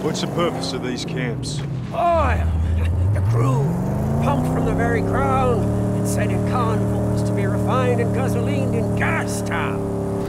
What's the purpose of these camps? Oil! The crew, pumped from the very ground and sent in convoys to be refined and gasolined in Gastown.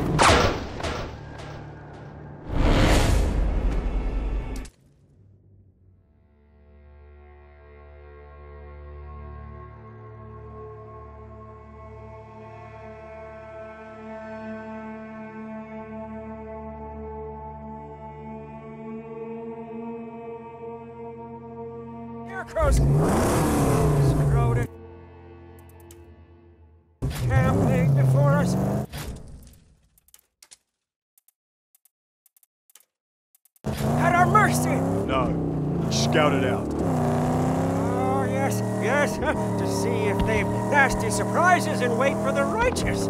Corroded. Camp laid before us. At our mercy! No. Scout it out. Oh, yes, yes. To see if they've nasty surprises and wait for the righteous.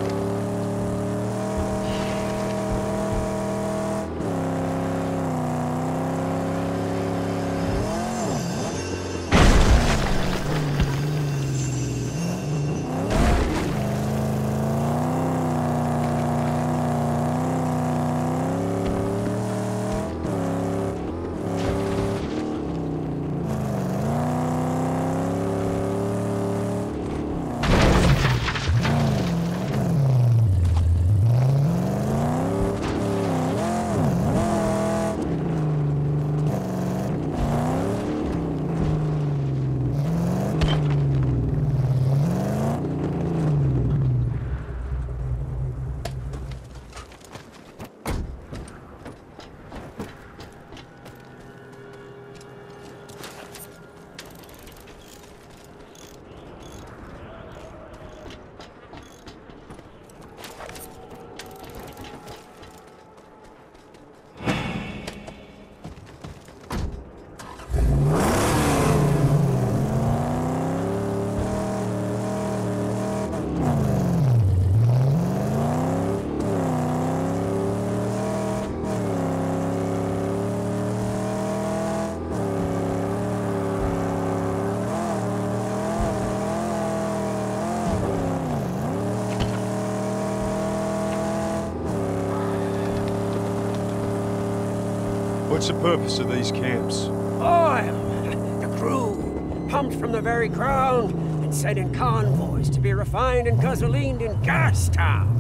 What's the purpose of these camps? Oil! The crew, pumped from the very ground and sent in convoys to be refined and gasolined in Gastown.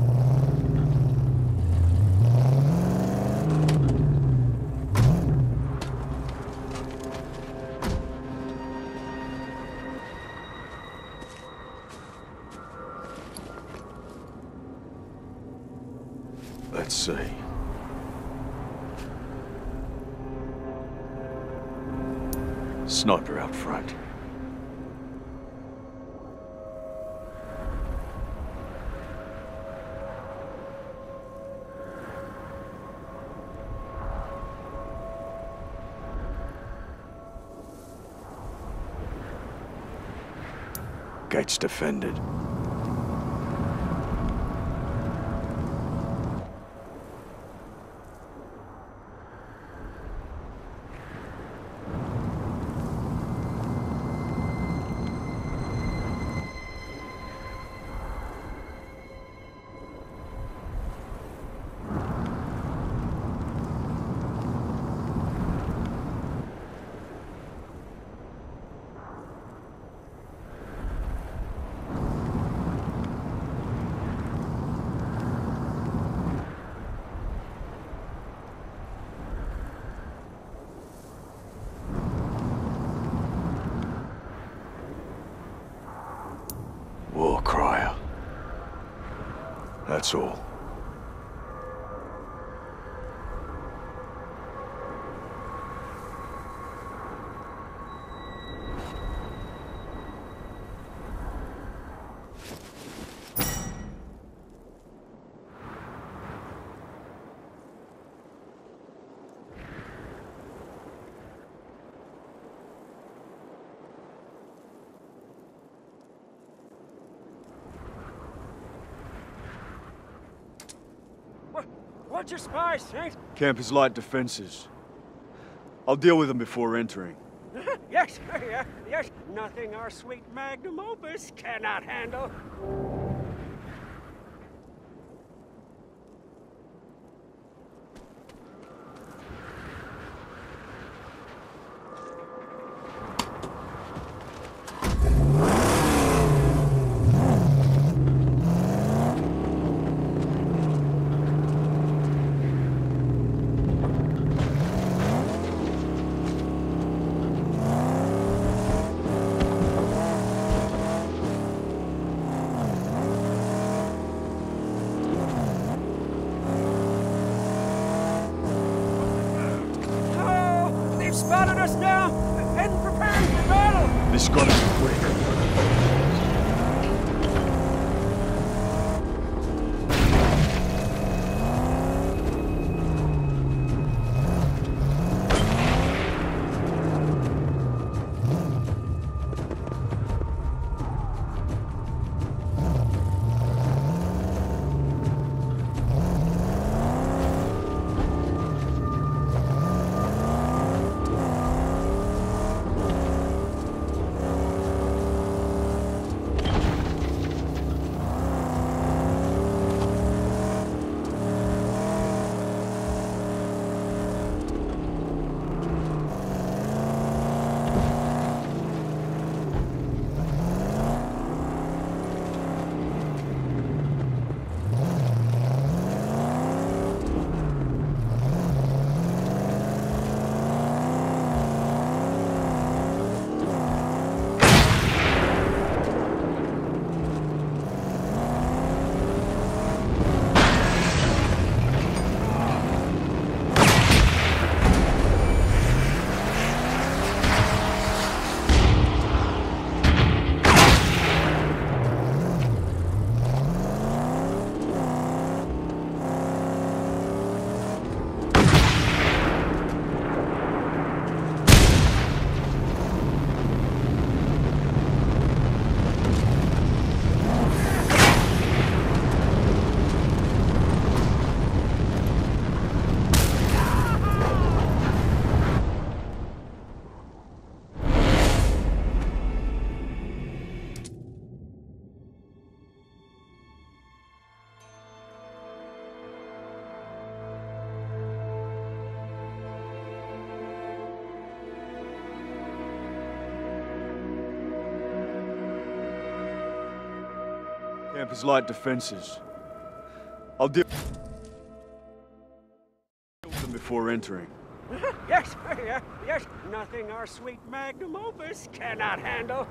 Let's see. Sniper out front. Gates defended. War crier. That's all. What's your spy, Saint? Camp is light defenses. I'll deal with them before entering. Yes, yes. Nothing our sweet magnum opus cannot handle. This gotta be quick. Camp is light defenses. I'll deal with them before entering. Yes, yes, nothing our sweet magnum opus cannot handle.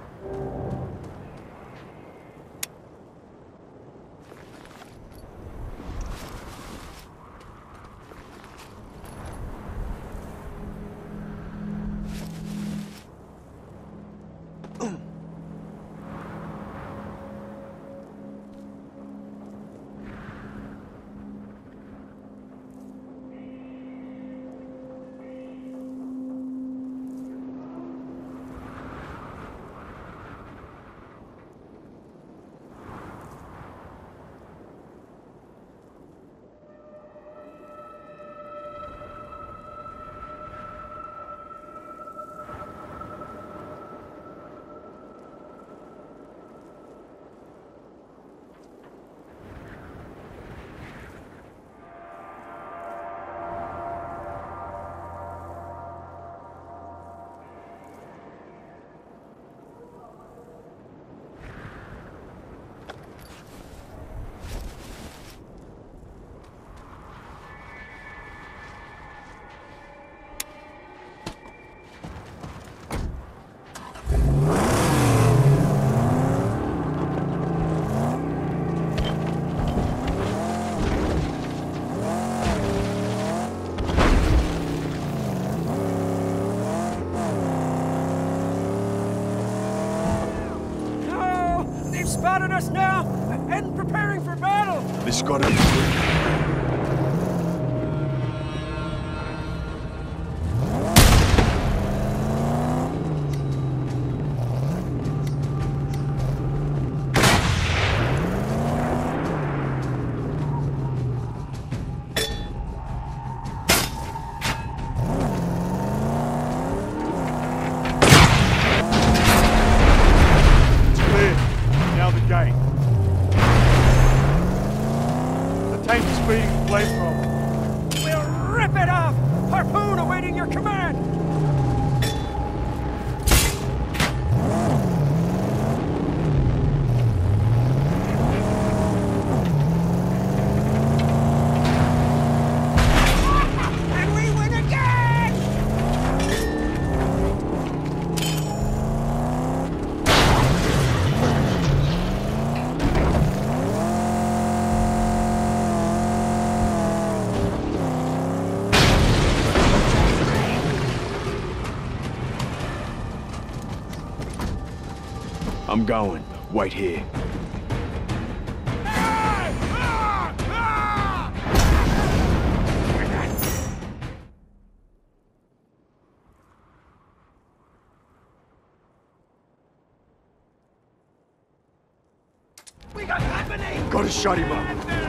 Spotted us now and preparing for battle. This gotta be quick. We'll rip it off! Harpoon awaiting your command! And we win again! I'm going. Wait here. We got company! Gotta shut him up.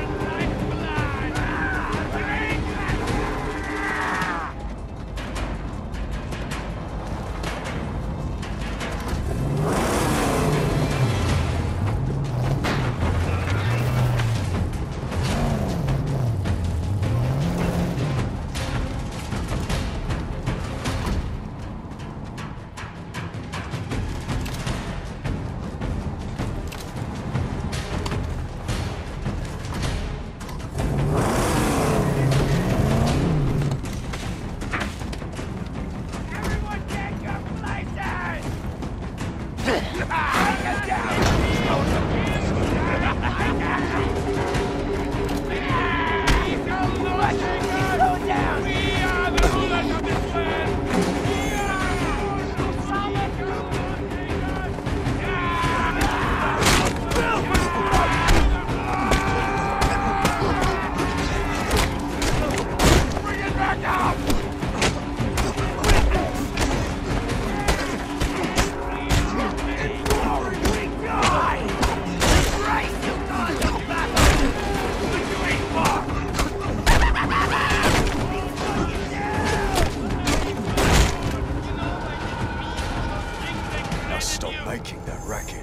Stop making that racket.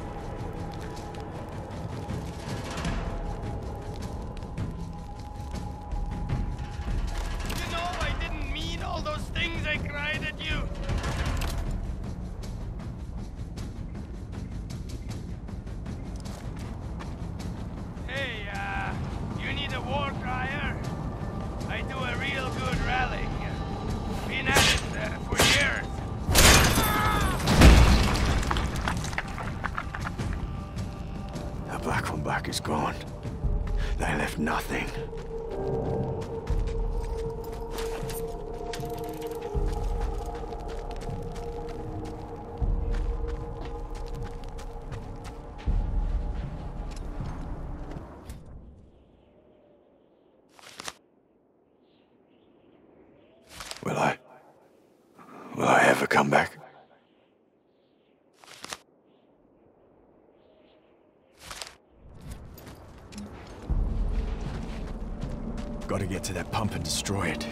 You know, I didn't mean all those things I cried at you. Hey, you need a war crier? I do a real good rally. Been at it for years. The Black One back is gone. They left nothing. Will I ever come back? Gotta get to that pump and destroy it.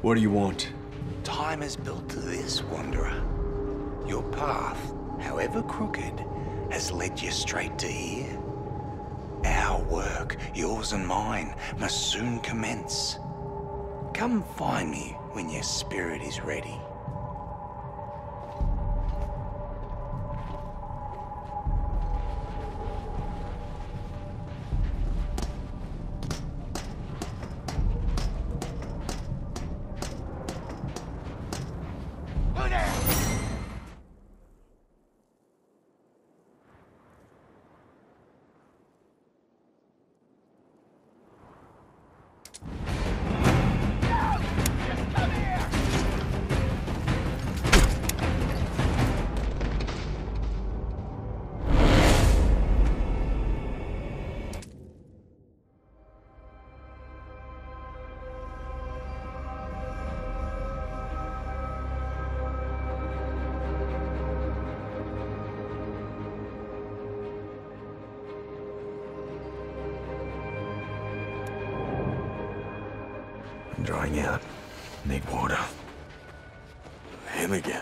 What do you want? Time is built to this, Wanderer. Your path, however crooked, has led you straight to here. Our work, yours and mine, must soon commence. Come find me when your spirit is ready. I'm drying out. Need water. Him again.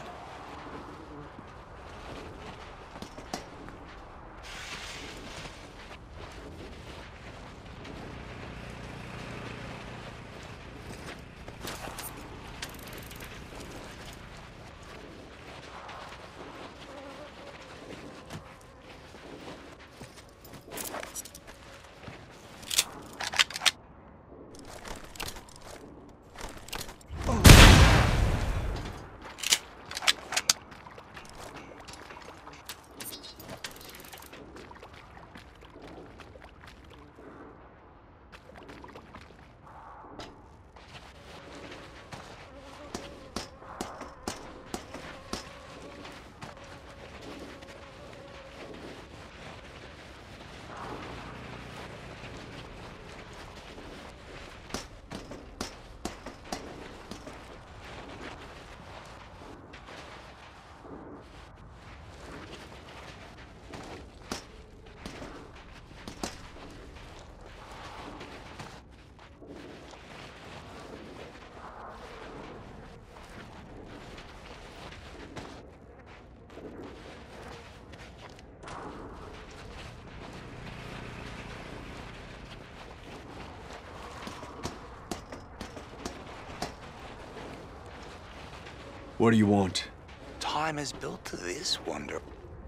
What do you want? Time is built to this, Wanderer.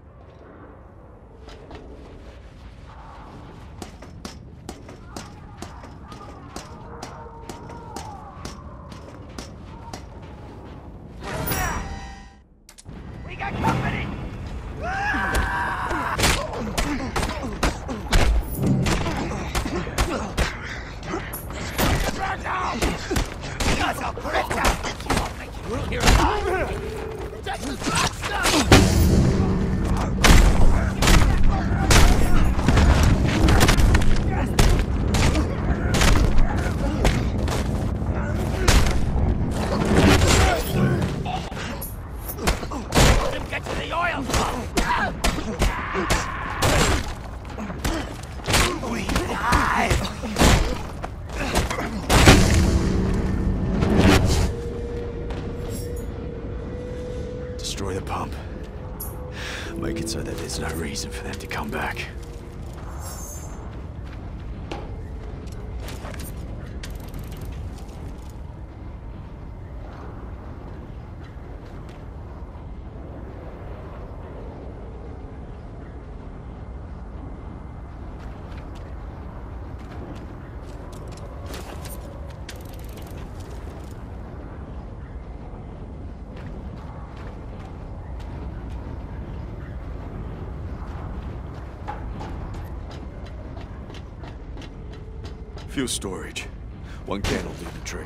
We got company! Get to the oil we die! Destroy the pump. Make it so that there's no reason for them to come back. Fuel storage. One can will do the trick.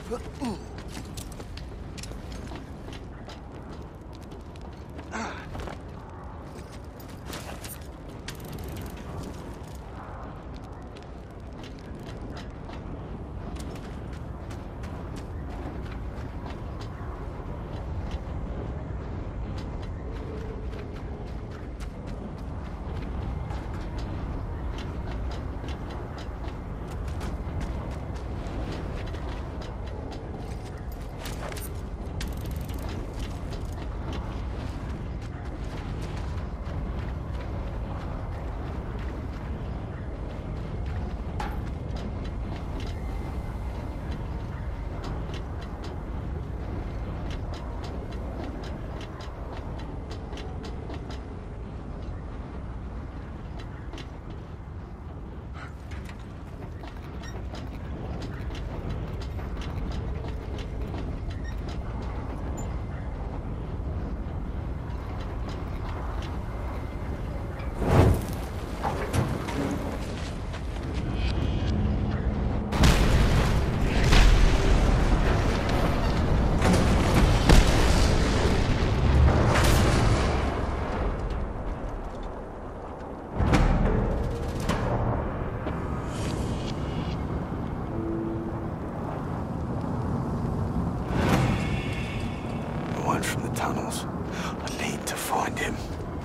From the tunnels. I need to find him.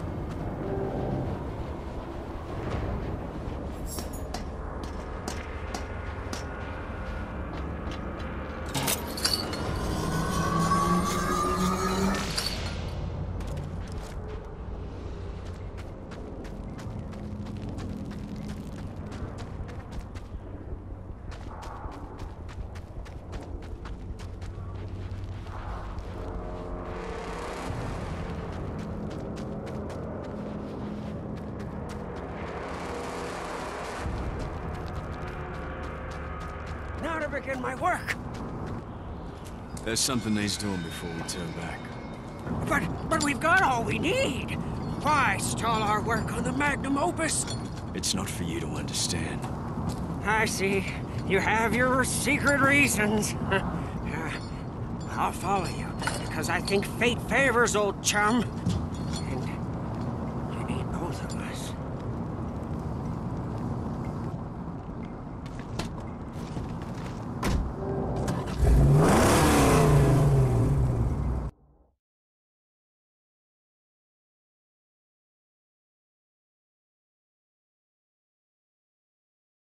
Now to begin my work. There's something he's doing before we turn back. But we've got all we need. Why stall our work on the magnum opus? It's not for you to understand. I see. You have your secret reasons. I'll follow you, because I think fate favors old chum.